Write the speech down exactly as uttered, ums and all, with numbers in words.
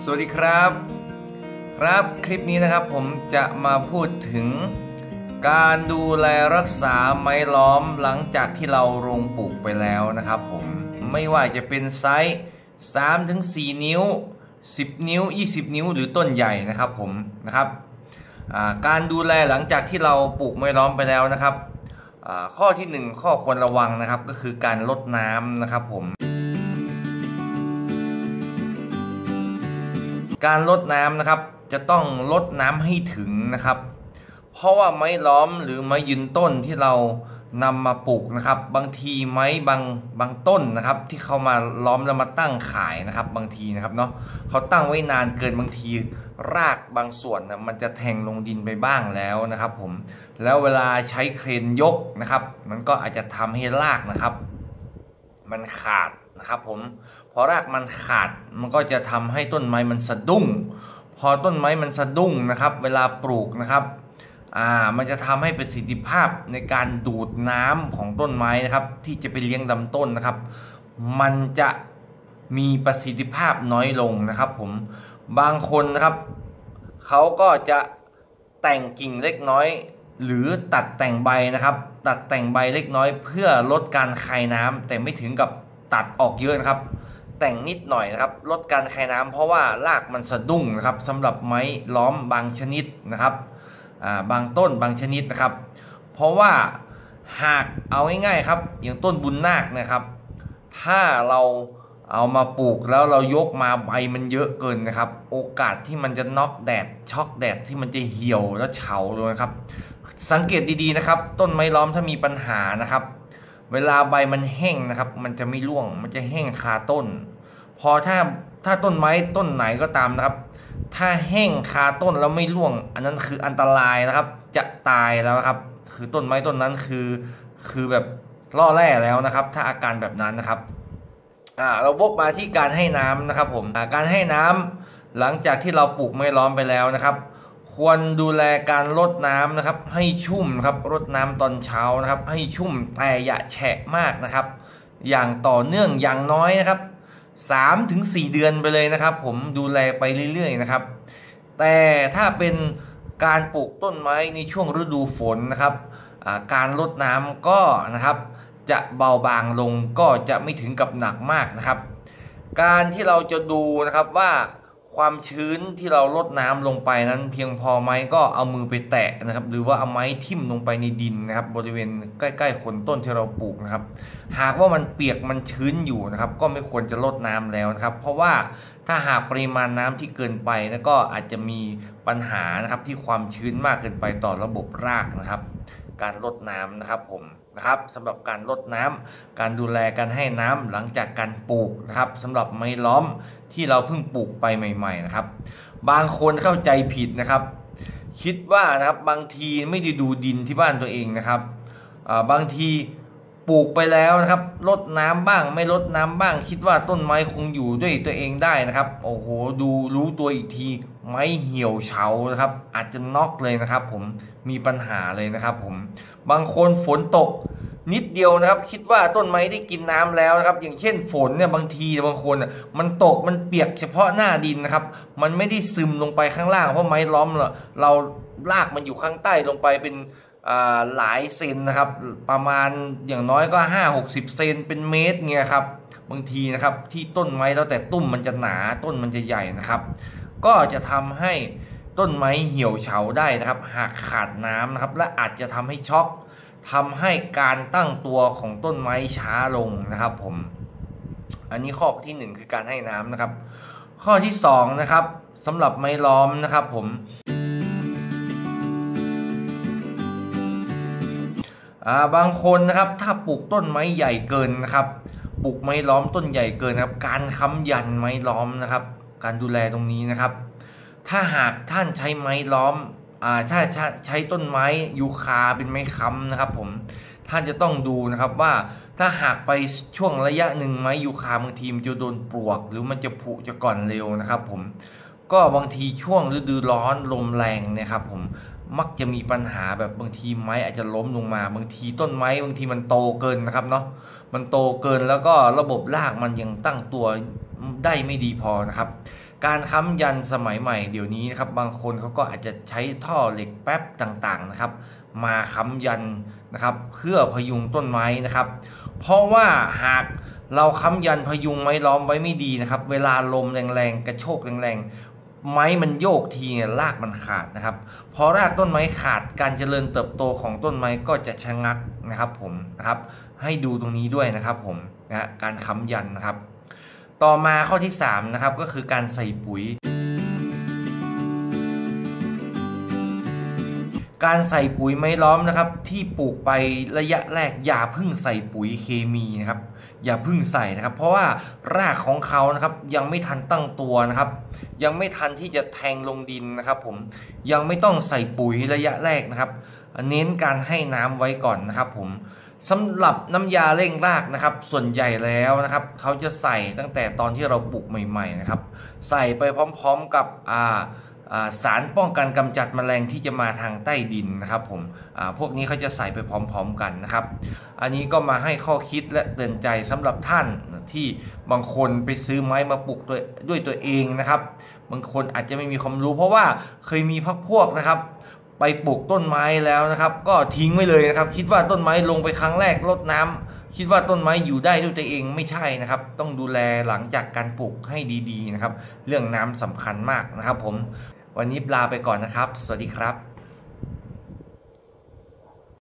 สวัสดีครับครับคลิปนี้นะครับผมจะมาพูดถึงการดูแลรักษาไม้ล้อมหลังจากที่เราลงปลูกไปแล้วนะครับผมไม่ว่าจะเป็นไซส์ สามถึงสี่ นิ้ว สิบ นิ้ว ยี่สิบ นิ้วหรือต้นใหญ่นะครับผมนะครับการดูแลหลังจากที่เราปลูกไม้ล้อมไปแล้วนะครับข้อที่หนึ่งข้อควรระวังนะครับก็คือการรดน้ำนะครับผมการรดน้ำนะครับจะต้องรดน้ำให้ถึงนะครับเพราะว่าไม้ล้อมหรือไม้ยืนต้นที่เรานำมาปลูกนะครับบางทีไม้บางบางต้นนะครับที่เขามาล้อมแล้วมาตั้งขายนะครับบางทีนะครับเนาะเขาตั้งไว้นานเกินบางทีรากบางส่วนนะมันจะแทงลงดินไปบ้างแล้วนะครับผมแล้วเวลาใช้เครนยกนะครับมันก็อาจจะทำให้รากนะครับมันขาดนะครับผมพอรากมันขาดมันก็จะทำให้ต้นไม้มันสะดุ้งพอต้นไม้มันสะดุ้งนะครับเวลาปลูกนะครับอ่ามันจะทำให้ประสิทธิภาพในการดูดน้ำของต้นไม้นะครับที่จะไปเลี้ยงลำต้นนะครับมันจะมีประสิทธิภาพน้อยลงนะครับผมบางคนนะครับเขาก็จะแต่งกิ่งเล็กน้อยหรือตัดแต่งใบนะครับตัดแต่งใบเล็กน้อยเพื่อลดการคายน้ำแต่ไม่ถึงกับตัดออกเยอะนะครับแต่งนิดหน่อยนะครับลดการคายน้ำเพราะว่ารากมันสะดุ้งนะครับสำหรับไม้ล้อมบางชนิดนะครับอ่าบางต้นบางชนิดนะครับเพราะว่าหากเอาง่ายๆครับอย่างต้นบุญนาคนะครับถ้าเราเอามาปลูกแล้วเรายกมาใบมันเยอะเกินนะครับโอกาสที่มันจะน็อกแดดช็อกแดดที่มันจะเหี่ยวแล้วเฉาเลยนะครับสังเกตดีๆนะครับต้นไม้ล้อมถ้ามีปัญหานะครับเวลาใบมันแห้งนะครับมันจะไม่ร่วงมันจะแห้งคาต้นพอถ้าถ้าต้นไม้ต้นไหนก็ตามนะครับถ้าแห้งคาต้นแล้วไม่ร่วงอันนั้นคืออันตรายนะครับจะตายแล้วครับคือต้นไม้ต้นนั้นคือคือแบบล่อแร่แล้วนะครับถ้าอาการแบบนั้นนะครับอ่าเราวกมาที่การให้น้ำนะครับผมการให้น้ำหลังจากที่เราปลูกไม้ล้อมไปแล้วนะครับควรดูแลการรดน้ำนะครับให้ชุ่มครับรดน้ำตอนเช้านะครับให้ชุ่มแต่อย่าแฉะมากนะครับอย่างต่อเนื่องอย่างน้อยนะครับ สามถึงสี่ เดือนไปเลยนะครับผมดูแลไปเรื่อยๆนะครับแต่ถ้าเป็นการปลูกต้นไม้ในช่วงฤดูฝนนะครับการรดน้ำก็นะครับจะเบาบางลงก็จะไม่ถึงกับหนักมากนะครับการที่เราจะดูนะครับว่าความชื้นที่เรารดน้ำลงไปนั้นเพียงพอไหมก็เอามือไปแตะนะครับหรือว่าเอาไม้ทิ่มลงไปในดินนะครับบริเวณใกล้ๆโคนต้นที่เราปลูกนะครับหากว่ามันเปียกมันชื้นอยู่นะครับก็ไม่ควรจะรดน้ำแล้วนะครับเพราะว่าถ้าหากปริมาณน้ำที่เกินไปแล้วก็อาจจะมีปัญหานะครับที่ความชื้นมากเกินไปต่อระบบรากนะครับการรดน้ำนะครับผมนะครับสำหรับการรดน้ำการดูแลการให้น้ำหลังจากการปลูกนะครับสำหรับไม้ล้อมที่เราเพิ่งปลูกไปใหม่ๆนะครับบางคนเข้าใจผิดนะครับคิดว่านะครับบางทีไม่ได้ดูดินที่บ้านตัวเองนะครับบางทีปลูกไปแล้วนะครับรดน้ำบ้างไม่รดน้ำบ้างคิดว่าต้นไม้คงอยู่ด้วยตัวเองได้นะครับโอ้โหดูรู้ตัวอีกทีไม้เหี่ยวเฉานะครับอาจจะน็อกเลยนะครับผมมีปัญหาเลยนะครับผมบางคนฝนตกนิดเดียวนะครับคิดว่าต้นไม้ได้กินน้ำแล้วนะครับอย่างเช่นฝนเนี่ยบางทีบางคนมันตกมันเปียกเฉพาะหน้าดินนะครับมันไม่ได้ซึมลงไปข้างล่างเพราะไม้ล้อมเราเราลากมันอยู่ข้างใต้ลงไปเป็นหลายเซนนะครับประมาณอย่างน้อยก็ห้าหกสิบเซนเป็นเมตรเงี้ยครับบางทีนะครับที่ต้นไม้แล้วแต่ตุ้มมันจะหนาต้นมันจะใหญ่นะครับก็จะทำให้ต้นไม้เหี่ยวเฉาได้นะครับหากขาดน้ำนะครับและอาจจะทำให้ช็อกทำให้การตั้งตัวของต้นไม้ช้าลงนะครับผมอันนี้ข้อที่หนึ่งคือการให้น้ำนะครับข้อที่สองนะครับสำหรับไม้ล้อมนะครับผมบางคนนะครับถ้าปลูกต้นไม้ใหญ่เกินนะครับปลูกไม้ล้อมต้นใหญ่เกินครับการค้ำยันไม้ล้อมนะครับการดูแลตรงนี้นะครับถ้าหากท่านใช้ไม้ล้อมถ้าใช้ต้นไม้ยูคาเป็นไม้ค้ำนะครับผมท่านจะต้องดูนะครับว่าถ้าหากไปช่วงระยะหนึ่งไม้ยูคาบางทีมันจะโดนปลวกหรือมันจะผุจะก่อนเร็วนะครับผมก็บางทีช่วงฤดูร้อนลมแรงนะครับผมมักจะมีปัญหาแบบบางทีไม้อาจจะล้มลงมาบางทีต้นไม้บางทีมันโตเกินนะครับเนาะมันโตเกินแล้วก็ระบบรากมันยังตั้งตัวได้ไม่ดีพอนะครับการค้ำยันสมัยใหม่เดี๋ยวนี้นะครับบางคนเขาก็อาจจะใช้ท่อเหล็กแป๊บต่างๆนะครับมาค้ำยันนะครับเพื่อพยุงต้นไม้นะครับเพราะว่าหากเราค้ำยันพยุงไม้ล้อมไว้ไม่ดีนะครับเวลาลมแรงๆกระโชกแรงๆไม้มันโยกทีเนี่ยรากมันขาดนะครับพอรากต้นไม้ขาดการเจริญเติบโตของต้นไม้ก็จะชะงักนะครับผมนะครับให้ดูตรงนี้ด้วยนะครับผมนะการค้ำยันนะครับต่อมาข้อที่สามนะครับก็คือการใส่ปุ๋ยการใส่ปุ๋ยไม้ล้อมนะครับที่ปลูกไประยะแรกอย่าเพิ่งใส่ปุ๋ยเคมีนะครับอย่าเพิ่งใส่นะครับเพราะว่ารากของเขานะครับยังไม่ทันตั้งตัวนะครับยังไม่ทันที่จะแทงลงดินนะครับผมยังไม่ต้องใส่ปุ๋ยระยะแรกนะครับเน้นการให้น้ำไว้ก่อนนะครับผมสำหรับน้ำยาเร่งรากนะครับส่วนใหญ่แล้วนะครับเขาจะใส่ตั้งแต่ตอนที่เราปลูกใหม่ๆนะครับใส่ไปพร้อมๆกับอ่าสารป้องกันกำจัดแมลงที่จะมาทางใต้ดินนะครับผมพวกนี้เขาจะใส่ไปพร้อมๆกันนะครับอันนี้ก็มาให้ข้อคิดและเตือนใจสำหรับท่านที่บางคนไปซื้อไม้มาปลูกด้วยด้วยตัวเองนะครับบางคนอาจจะไม่มีความรู้เพราะว่าเคยมีพักพวกนะครับไปปลูกต้นไม้แล้วนะครับก็ทิ้งไว้เลยนะครับคิดว่าต้นไม้ลงไปครั้งแรกรดน้ำคิดว่าต้นไม้อยู่ได้ด้วยตัวเองไม่ใช่นะครับต้องดูแลหลังจากการปลูกให้ดีๆนะครับเรื่องน้ำสำคัญมากนะครับผมวันนี้ลาไปก่อนนะครับสวัสดีครับ